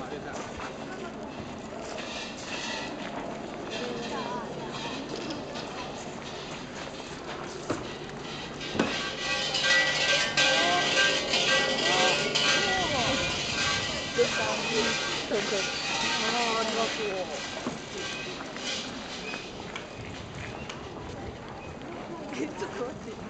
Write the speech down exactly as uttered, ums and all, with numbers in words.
对对。ああ、ありがとう。え、ちょっと待って。